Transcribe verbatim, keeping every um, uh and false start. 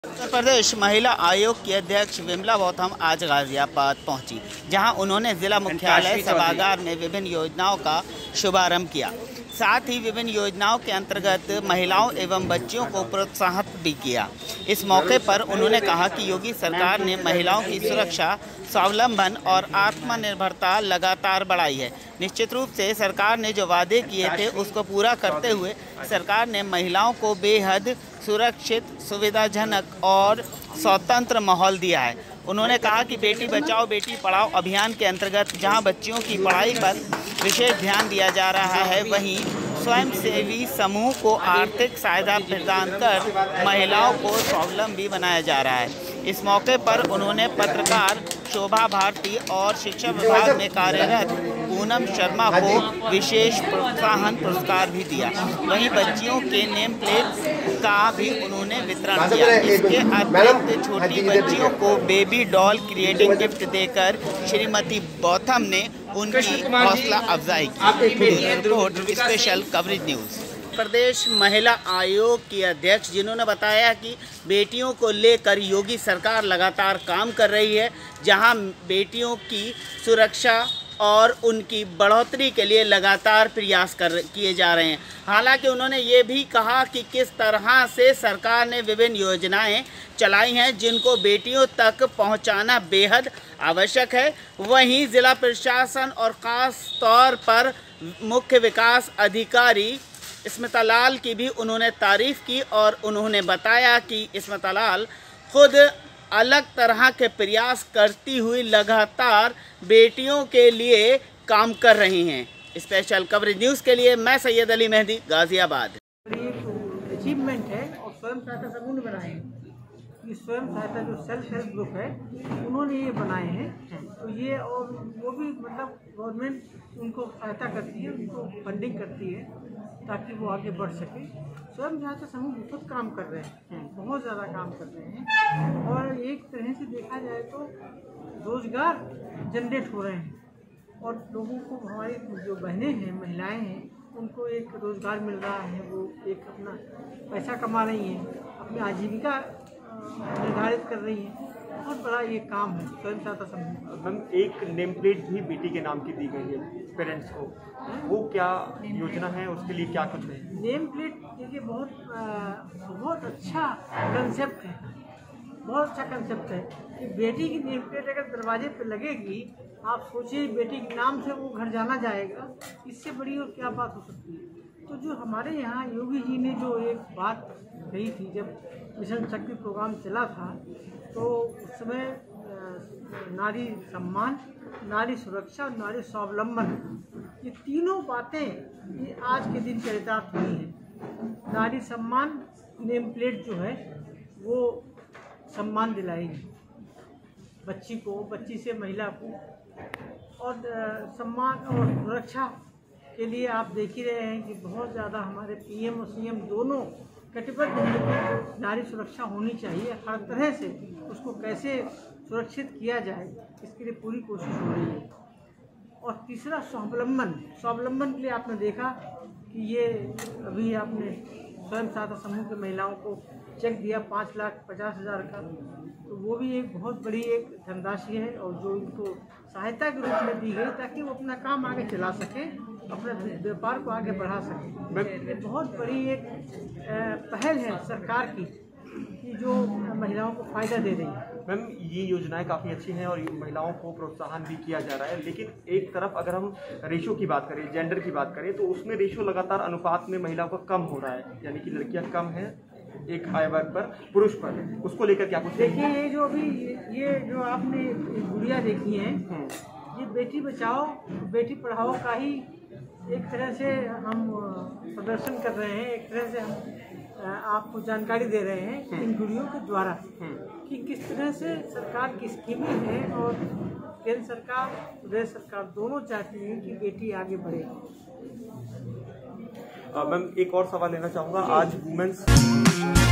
उत्तर प्रदेश महिला आयोग की अध्यक्ष विमला गौतम आज गाजियाबाद पहुंची, जहां उन्होंने जिला मुख्यालय सभागार में विभिन्न योजनाओं का शुभारंभ किया। साथ ही विभिन्न योजनाओं के अंतर्गत महिलाओं एवं बच्चियों को प्रोत्साहित भी किया। इस मौके पर उन्होंने कहा कि योगी सरकार ने महिलाओं की सुरक्षा, स्वावलंबन और आत्मनिर्भरता लगातार बढ़ाई है। निश्चित रूप से सरकार ने जो वादे किए थे उसको पूरा करते हुए सरकार ने महिलाओं को बेहद सुरक्षित, सुविधाजनक और स्वतंत्र माहौल दिया है। उन्होंने कहा कि बेटी बचाओ बेटी पढ़ाओ अभियान के अंतर्गत जहां बच्चियों की पढ़ाई पर विशेष ध्यान दिया जा रहा है, वहीं स्वयंसेवी समूह को आर्थिक सहायता प्रदान कर महिलाओं को स्वावलंबी बनाया जा रहा है। इस मौके पर उन्होंने पत्रकार शोभा भारती और शिक्षा विभाग में कार्यरत पूनम शर्मा को विशेष प्रोत्साहन पुरस्कार भी दिया। वहीं बच्चियों के नेम प्लेट का भी उन्होंने वितरण किया। इसके अतिरिक्त छोटी बच्चियों को बेबी डॉल क्रिएटिंग गिफ्ट देकर श्रीमती गौतम ने उनकी हौसला अफजाई की। Report special coverage news. प्रदेश महिला आयोग की अध्यक्ष, जिन्होंने बताया कि बेटियों को लेकर योगी सरकार लगातार काम कर रही है, जहां बेटियों की सुरक्षा और उनकी बढ़ोतरी के लिए लगातार प्रयास कर किए जा रहे हैं। हालांकि उन्होंने ये भी कहा कि किस तरह से सरकार ने विभिन्न योजनाएं चलाई हैं जिनको बेटियों तक पहुंचाना बेहद आवश्यक है। वहीं जिला प्रशासन और ख़ास तौर पर मुख्य विकास अधिकारी स्मिता लाल की भी उन्होंने तारीफ़ की और उन्होंने बताया कि स्मिता लाल खुद अलग तरह के प्रयास करती हुई लगातार बेटियों के लिए काम कर रही हैं। स्पेशल कवरेज न्यूज़ के लिए मैं सैयद अली मेहदी, गाजियाबाद। अचीवमेंट है और स्वयं सहायता समूह ने बनाए हैं। ये स्वयं सहायता जो सेल्फ हेल्प ग्रुप है उन्होंने ये बनाए हैं। तो ये और वो भी मतलब गवर्नमेंट उनको सहायता करती है, उनको फंडिंग करती है ताकि वो आगे बढ़ सके। स्वयं सहायता समूह बहुत काम कर रहे हैं, बहुत ज़्यादा काम कर रहे हैं और एक तरह से देखा जाए तो रोज़गार जनरेट हो रहे हैं और लोगों को, हमारी जो बहनें हैं, महिलाएं हैं, उनको एक रोज़गार मिल रहा है। वो एक अपना पैसा कमा रही हैं, अपनी आजीविका निर्धारित कर रही हैं। बहुत बड़ा ये काम है स्वयं सहायता समूह। मैम, एक नेम प्लेट भी बेटी के नाम की दी गई है पेरेंट्स को, वो क्या योजना है, उसके लिए क्या कुछ है? नेम प्लेट देखिए बहुत बहुत अच्छा कंसेप्ट है, बहुत अच्छा कंसेप्ट है कि बेटी की नेम प्लेट अगर दरवाजे पे लगेगी, आप सोचिए बेटी के नाम से वो घर जाना जाएगा, इससे बड़ी और क्या बात हो सकती है। तो जो हमारे यहाँ योगी जी ने जो एक बात कही थी, जब मिशन शक्ति प्रोग्राम चला था, तो उस समय नारी सम्मान, नारी सुरक्षा और नारी स्वावलंबन, ये तीनों बातें ये आज के दिन चरितार्थ हुई हैं। नारी सम्मान नेम प्लेट जो है वो सम्मान दिलाएगी बच्ची को, बच्ची से महिला को, और सम्मान और सुरक्षा के लिए आप देख ही रहे हैं कि बहुत ज़्यादा हमारे पीएम और सीएम दोनों कटिबद्ध हैं कि नारी सुरक्षा होनी चाहिए। हर तरह से उसको कैसे सुरक्षित किया जाए, इसके लिए पूरी कोशिश हो रही है। और तीसरा स्वावलंबन, स्वावलंबन के लिए आपने देखा कि ये अभी आपने स्वयं सहायता समूह की महिलाओं को चेक दिया पाँच लाख पचास हज़ार का, तो वो भी एक बहुत बड़ी एक धनराशि है और जो इनको सहायता के रूप में दी गई ताकि वो अपना काम आगे चला सके, अपने व्यापार को आगे बढ़ा सके। ये बहुत बड़ी एक पहल है सरकार की कि जो महिलाओं को फ़ायदा दे रही है। मैम, ये योजनाएं काफ़ी अच्छी हैं और महिलाओं को प्रोत्साहन भी किया जा रहा है, लेकिन एक तरफ अगर हम रेशो की बात करें, जेंडर की बात करें, तो उसमें रेशो लगातार अनुपात में महिलाओं का कम हो रहा है, यानी कि लड़कियां कम हैं एक आय वर्ग पर, पुरुष पर। उसको लेकर क्या कुछ देखिए, ये जो अभी ये जो आपने गुड़िया देखी है, ये बेटी बचाओ बेटी पढ़ाओ का ही एक तरह से हम प्रदर्शन कर रहे हैं, एक तरह से हम आपको जानकारी दे रहे हैं इन गुड़ियों के द्वारा कि किस तरह से सरकार की स्कीमें हैं और केंद्र सरकार, प्रदेश सरकार दोनों चाहती हैं कि बेटी आगे बढ़े। मैम, एक और सवाल लेना चाहूँगा। आज वुमेन्स